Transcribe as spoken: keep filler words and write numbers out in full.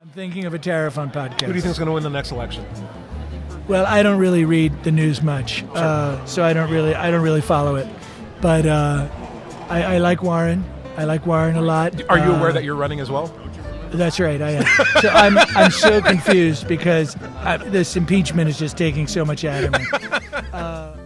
I'm thinking of a tariff on podcasts. Who do you think is going to win the next election? Well, I don't really read the news much, Sure. uh, so I don't really I don't really follow it. But uh, I, I like Warren. I like Warren a lot. Are you Uh, aware that you're running as well? That's right, I am. So I'm I'm so confused because I, this impeachment is just taking so much out of me. Uh,